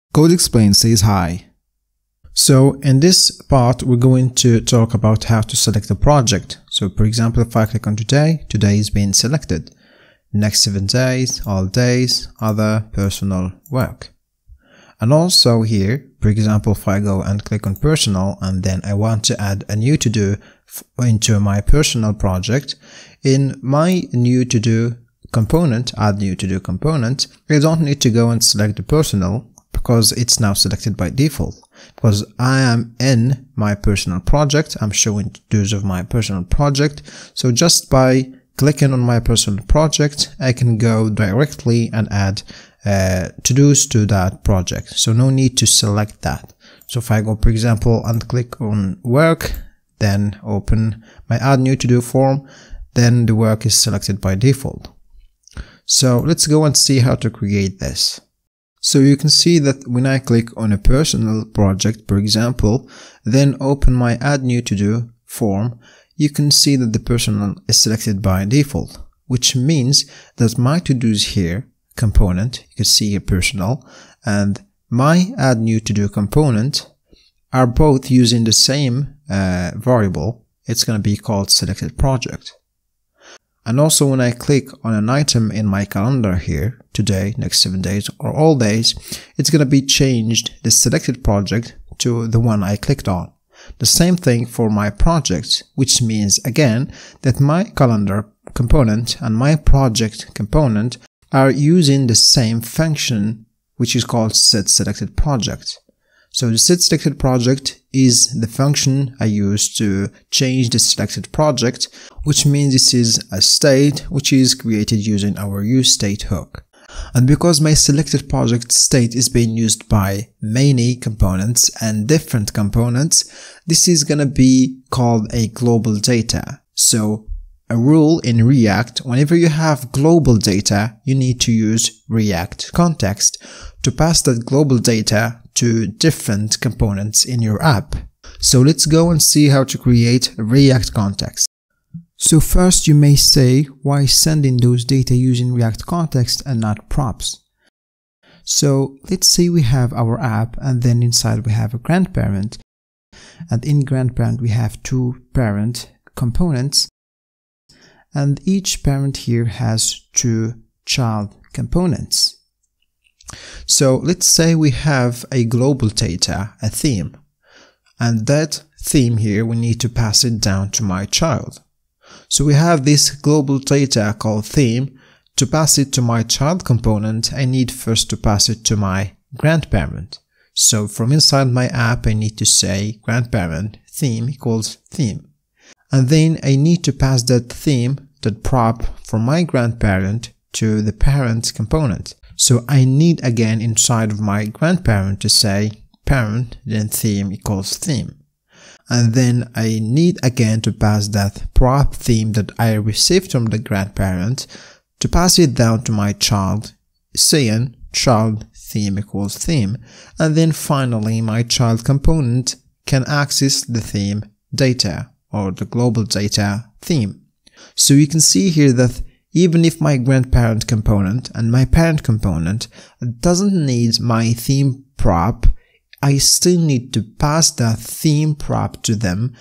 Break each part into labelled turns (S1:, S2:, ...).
S1: Code Explained says hi. So in this part, we're going to talk about how to select a project. So for example, if I click on today is being selected. Next 7 days, all days, other, personal, work. And also here, for example, if I go and click on personal and then I want to add a new to-do into my personal project, in my new to-do component, add new to-do component, I don't need to go and select the personal because it's now selected by default. Because I am in my personal project, I'm showing to-dos of my personal project. So just by clicking on my personal project, I can go directly and add to-dos to that project. So no need to select that. So if I go, for example, and click on work, then open my add new to-do form, then the work is selected by default. So let's go and see how to create this. So you can see that when I click on a personal project, for example, then open my add new to-do form, you can see that the personal is selected by default, which means that my to-dos here component, you can see here personal, and my add new to-do component are both using the same variable. It's going to be called selected project. And also when I click on an item in my calendar here, today, next 7 days, or all days, it's going to be changed the selected project to the one I clicked on. The same thing for my projects, which means again that my calendar component and my project component are using the same function, which is called setSelectedProject. So the setSelectedProject is the function I use to change the selected project, which means this is a state which is created using our useState hook. And because my selected project state is being used by many components and different components, this is going to be called a global data. So a rule in React, whenever you have global data, you need to use React context to pass that global data to different components in your app. So let's go and see how to create React context. So first you may say, why sending those data using React context and not props? So let's say we have our app and then inside we have a grandparent, and in grandparent we have 2 parent components, and each parent here has 2 child components. So let's say we have a global data, a theme, and that theme here we need to pass it down to my child. So we have this global data called theme. To pass it to my child component, I need first to pass it to my grandparent. So from inside my app, I need to say grandparent theme equals theme. And then I need to pass that theme, that prop from my grandparent to the parent component. So I need again inside of my grandparent to say parent then theme equals theme. And then I need again to pass that prop theme that I received from the grandparent to pass it down to my child, saying child theme equals theme. And then finally my child component can access the theme data or the global data theme. So you can see here that even if my grandparent component and my parent component doesn't need my theme prop, I still need to pass that theme prop to them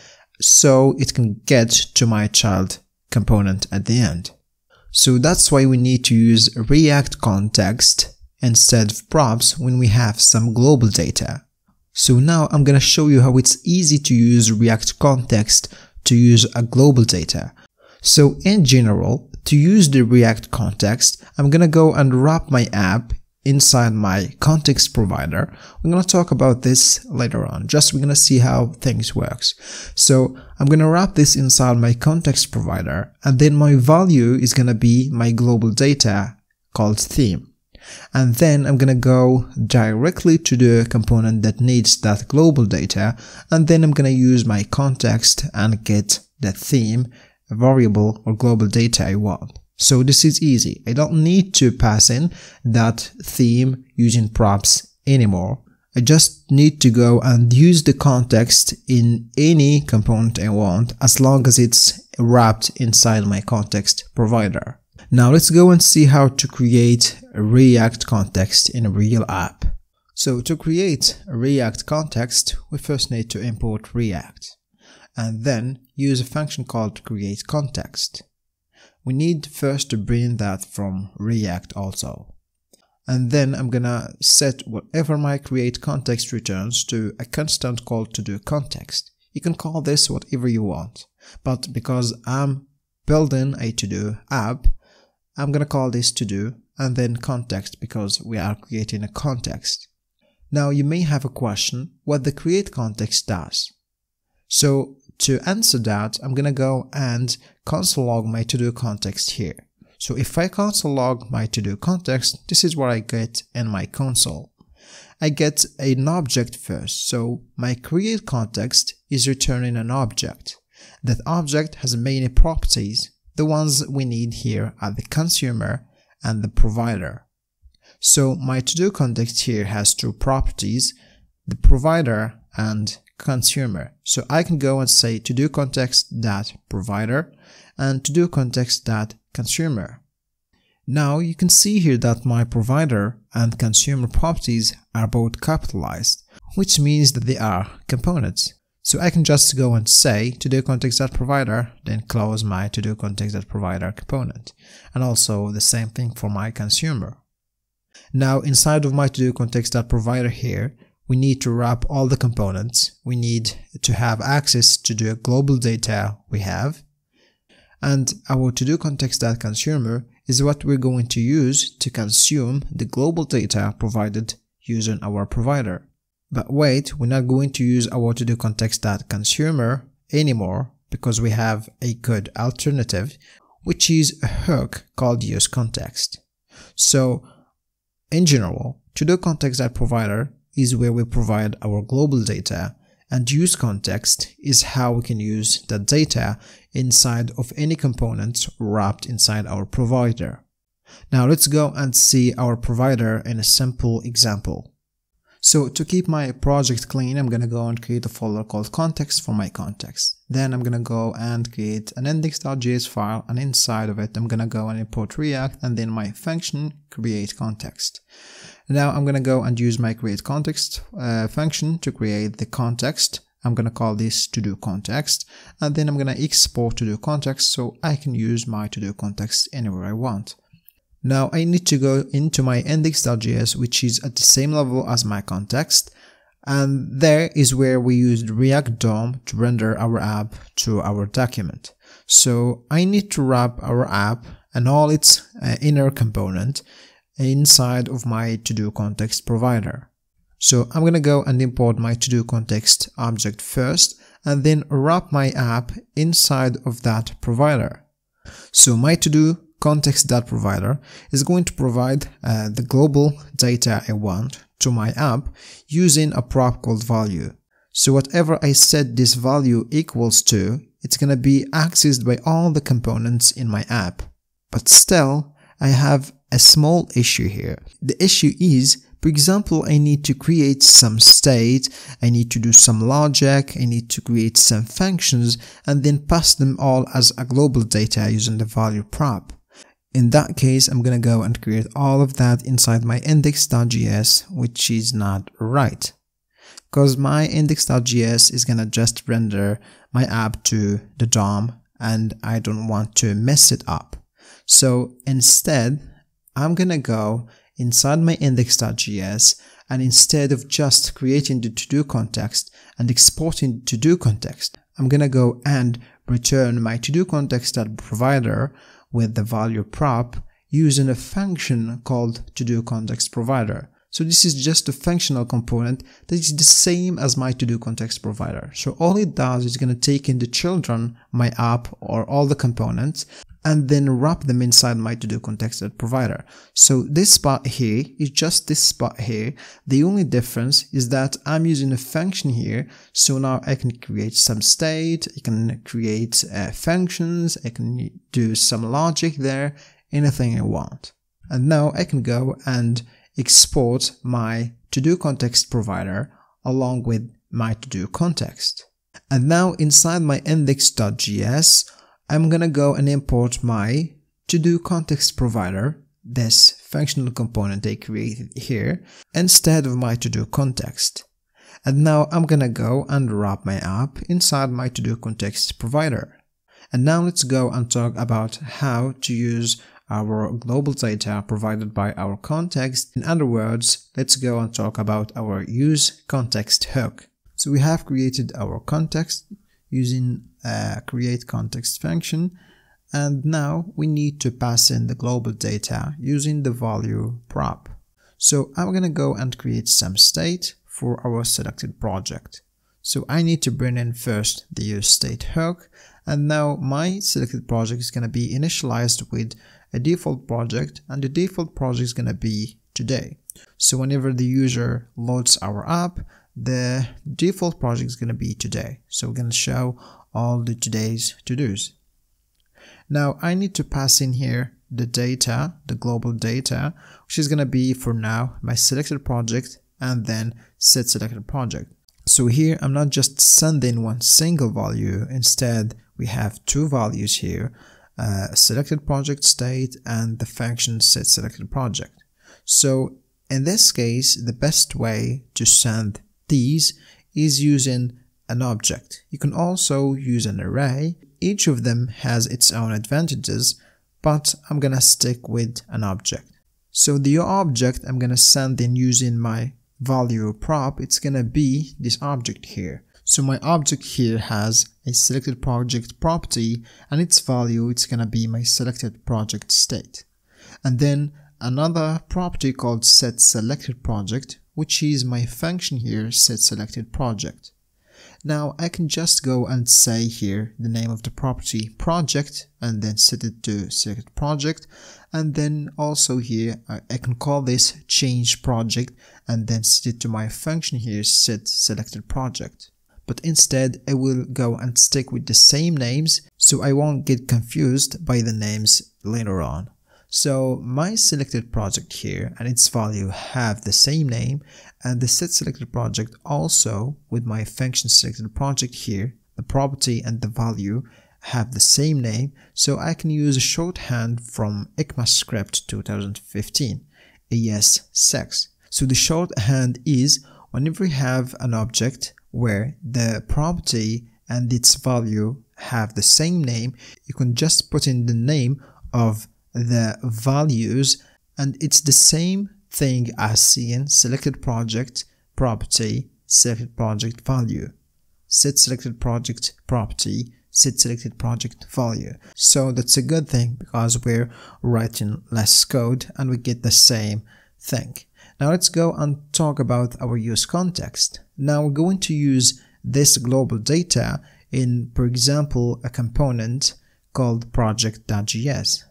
S1: so it can get to my child component at the end. So that's why we need to use React context instead of props when we have some global data. So now I'm gonna show you how it's easy to use React context to use a global data. So in general, to use the React context, I'm gonna go and wrap my app inside my context provider. We're going to talk about this later on. Just we're going to see how things works. So I'm going to wrap this inside my context provider, and then my value is going to be my global data called theme. And then I'm going to go directly to the component that needs that global data, and then I'm going to use my context and get the theme, variable or global data I want. So this is easy. I don't need to pass in that theme using props anymore. I just need to go and use the context in any component I want as long as it's wrapped inside my context provider. Now let's go and see how to create a React context in a real app. So to create a React context, we first need to import React and then use a function called createContext. We need first to bring that from React also. And then I'm gonna set whatever my createContext returns to a constant called TODO_context. You can call this whatever you want, but because I'm building a to-do app, I'm gonna call this to-do and then context because we are creating a context. Now you may have a question what the createContext does. So to answer that, I'm gonna go and console log my to-do context here. So if I console log my to-do context, this is what I get in my console. I get an object first, so my createContext is returning an object. That object has many properties. The ones we need here are the consumer and the provider. So my to-do context here has two properties, the provider and consumer. So I can go and say to-do context.provider and to-do context.consumer. Now you can see here that my provider and consumer properties are both capitalized, which means that they are components. So I can just go and say to-do context.provider, then close my to-do context.provider component. And also the same thing for my consumer. Now inside of my to-do context.provider here, we need to wrap all the components. We need to have access to the global data we have. And our to-do context.consumer is what we're going to use to consume the global data provided using our provider. But wait, we're not going to use our to-do context.consumer anymore because we have a good alternative, which is a hook called useContext. So in general, to-do context.provider is where we provide our global data, and useContext is how we can use that data inside of any components wrapped inside our provider. Now let's go and see our provider in a simple example. So to keep my project clean, I'm gonna go and create a folder called context for my context. Then I'm gonna go and create an index.js file, and inside of it I'm gonna go and import React and then my function createContext. Now I'm gonna go and use my createContext function to create the context. I'm gonna call this to-do context, and then I'm gonna export to-do context so I can use my to-do context anywhere I want. Now I need to go into my index.js, which is at the same level as my context, and there is where we used React DOM to render our app to our document. So I need to wrap our app and all its inner component inside of my to-do context provider. So I'm gonna go and import my to-do context object first and then wrap my app inside of that provider. So my to-do context.provider is going to provide the global data I want to my app using a prop called value. So whatever I set this value equals to, it's gonna be accessed by all the components in my app. But still, I have a small issue here. The issue is, for example, I need to create some state, I need to do some logic, I need to create some functions and then pass them all as a global data using the value prop. In that case, I'm gonna go and create all of that inside my index.js, which is not right. Because my index.js is gonna just render my app to the DOM and I don't want to mess it up. So instead, I'm gonna go inside my index.js and instead of just creating the to-do context and exporting the to-do context, I'm gonna go and return my to-do context.provider with the value prop using a function called to-do context provider. So this is just a functional component that is the same as my to-do context provider. So all it does is going to take in the children, my app or all the components, and then wrap them inside my to-do context provider. So this spot here is just this spot here. The only difference is that I'm using a function here. So now I can create some state, I can create functions, I can do some logic there, anything I want. And now I can go and export my to-do context provider along with my to-do context. And now inside my index.js, I'm gonna go and import my to-do context provider this functional component I created here instead of my to-do context. And now I'm gonna go and wrap my app inside my to-do context provider. And now let's go and talk about how to use our global data provided by our context. In other words, let's go and talk about our use context hook. So we have created our context using a create context function, and now we need to pass in the global data using the value prop. So I'm gonna go and create some state for our selected project. So I need to bring in first the use state hook, and now my selected project is gonna be initialized with a default project, and the default project is gonna be today. So whenever the user loads our app, the default project is gonna be today. So we're gonna show all the today's to-dos. Now I need to pass in here the data, the global data, which is gonna be for now my selected project and then set selected project. So here I'm not just sending one single value, instead we have two values here, selected project state and the function set selected project. So in this case, the best way to send these is using an object. You can also use an array. Each of them has its own advantages, but I'm gonna stick with an object. So the object I'm gonna send in using my value prop, it's gonna be this object here. So my object here has a selected project property, and its value, it's gonna be my selected project state. And then another property called set selected project, which is my function here, set selected project. Now I can just go and say here the name of the property project and then set it to selected project, and then also here I can call this change project and then set it to my function here, set selected project. But instead I will go and stick with the same names so I won't get confused by the names later on. So my selected project here and its value have the same name, and the set selected project also with my function selected project here, the property and the value have the same name, so I can use a shorthand from ECMAScript 2015, ES6. So the shorthand is whenever you have an object where the property and its value have the same name, you can just put in the name of the values, and it's the same thing as seeing selected project property, selected project value, set selected project property, set selected project value. So that's a good thing because we're writing less code and we get the same thing. Now let's go and talk about our use context. Now we're going to use this global data in, for example, a component called project.js.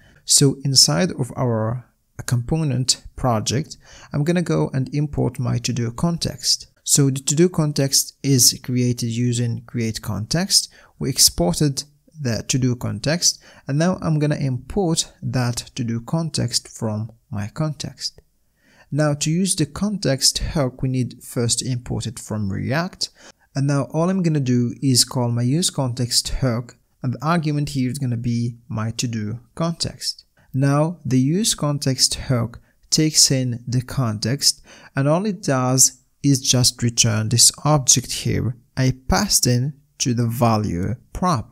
S1: So inside of our component project, I'm gonna go and import my to-do context. So the to-do context is created using create context. We exported the to-do context, and now I'm gonna import that to-do context from my context. Now to use the context hook, we need first to import it from React, and now all I'm gonna do is call my use context hook, and the argument here is going to be my to-do context. Now the use context hook takes in the context, and all it does is just return this object here I passed in to the value prop.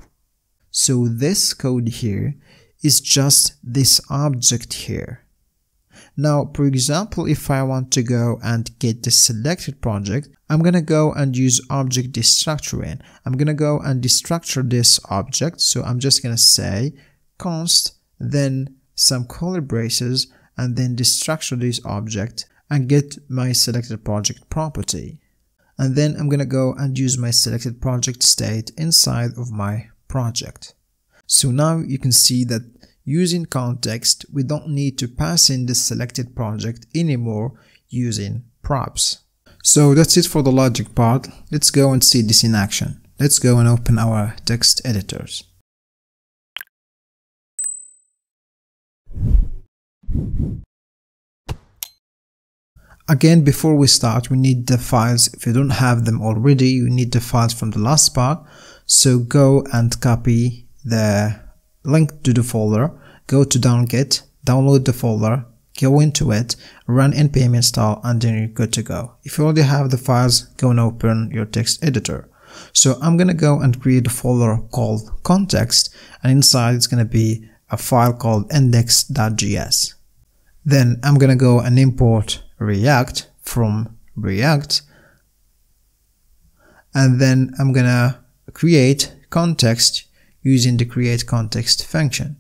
S1: So this code here is just this object here. Now, for example, if I want to go and get the selected project, I'm gonna go and use object destructuring. I'm gonna go and destructure this object. So I'm just gonna say const, then some curly braces, and then destructure this object and get my selected project property. And then I'm gonna go and use my selected project state inside of my project. So now you can see that using context, we don't need to pass in the selected project anymore using props. So that's it for the logic part. Let's go and see this in action. Let's go and open our text editors. Again, before we start, we need the files. If you don't have them already, you need the files from the last part. So go and copy the link to the folder, go to download download the folder, go into it, run npm install, and then you're good to go. If you already have the files, go and open your text editor. So I'm gonna go and create a folder called context, and inside it's gonna be a file called index.js. Then I'm gonna go and import React from React, and then I'm gonna create context using the create context function.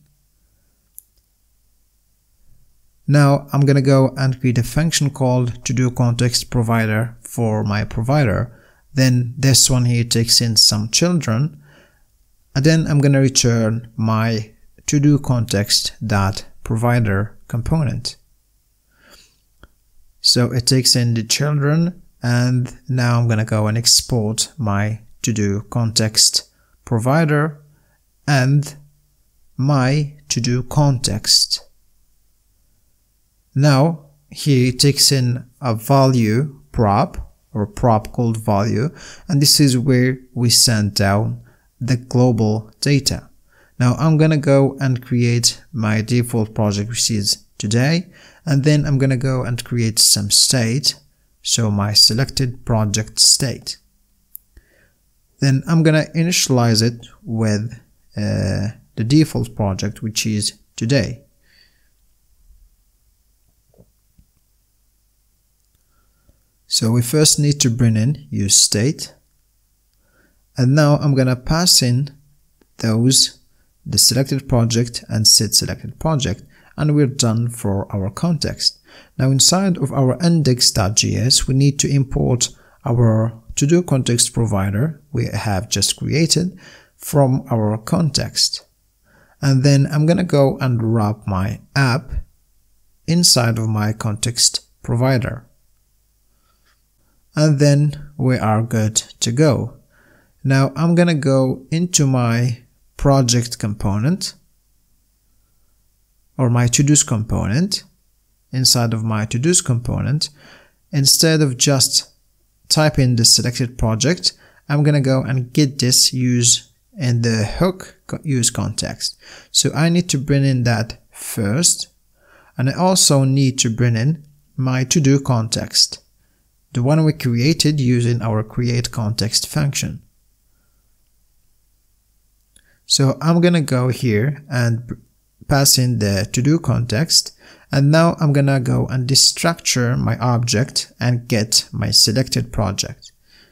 S1: Now I'm gonna go and create a function called TODO context provider for my provider. Then this one here takes in some children, and then I'm gonna return my TODO context.provider component. So it takes in the children, and now I'm gonna go and export my TODO context provider and my TODO context. Now here it takes in a value prop or prop called value, and this is where we send down the global data. Now I'm gonna go and create my default project, which is today, and then I'm gonna go and create some state, so my selected project state. Then I'm gonna initialize it with the default project, which is today. So we first need to bring in use state, and now I'm gonna pass in those, the selected project and set selected project, and we're done for our context. Now inside of our index.js we need to import our TODO context provider we have just created from our context, and then I'm gonna go and wrap my app inside of my context provider. And then we are good to go. Now I'm gonna go into my project component or my TODOs component. Inside of my TODOs component, instead of just typing the selected project, I'm gonna go and get this use in the hook use context. So I need to bring in that first, and I also need to bring in my TODO context, the one we created using our create context function. So I'm gonna go here and pass in the TODO context, and now I'm gonna go and destructure my object and get my selected project.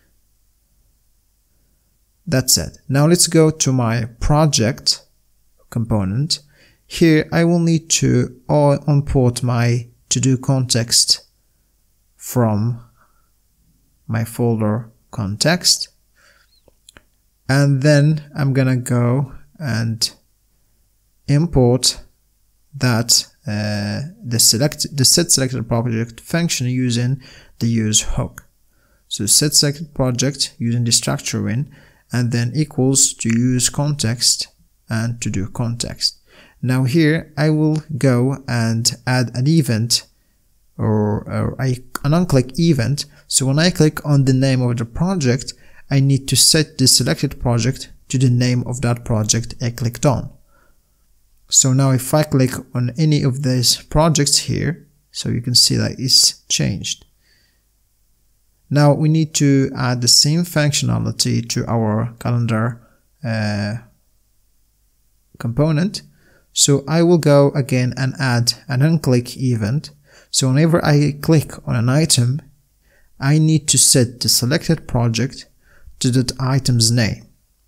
S1: That's it. Now let's go to my project component. Here I will need to import my TODO context from my folder context, and then I'm gonna go and import that the set selected project function using the use hook. So set selected project using the structure in, and then equals to use context and TODO context. Now here I will go and add an event or an on-click event. So when I click on the name of the project, I need to set the selected project to the name of that project I clicked on. So now if I click on any of these projects here, so you can see that it's changed. Now we need to add the same functionality to our calendar component. So I will go again and add an on-click event. So whenever I click on an item, I need to set the selected project to that item's name.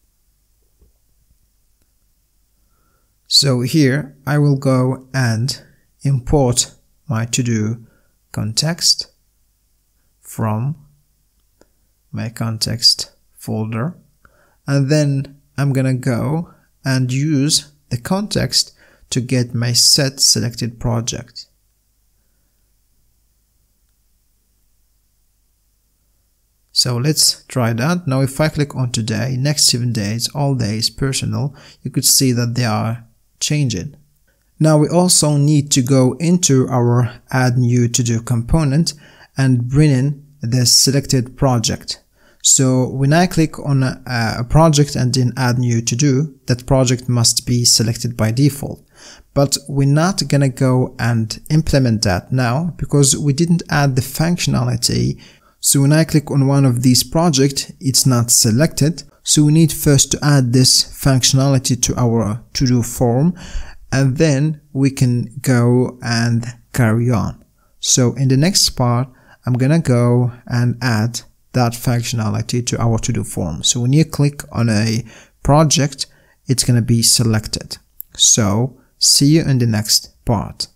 S1: So here I will go and import my TODO context from my context folder, and then I'm gonna go and use the context to get my set selected project. So let's try that. Now if I click on today, next 7 days, all days, personal, you could see that they are changing. Now we also need to go into our add new TODO component and bring in the selected project. So when I click on a project and then add new TODO, that project must be selected by default. But we're not gonna go and implement that now because we didn't add the functionality. So when I click on one of these projects, it's not selected. So we need first to add this functionality to our to-do form, and then we can go and carry on. So in the next part, I'm gonna go and add that functionality to our to-do form. So when you click on a project, it's gonna be selected. So see you in the next part.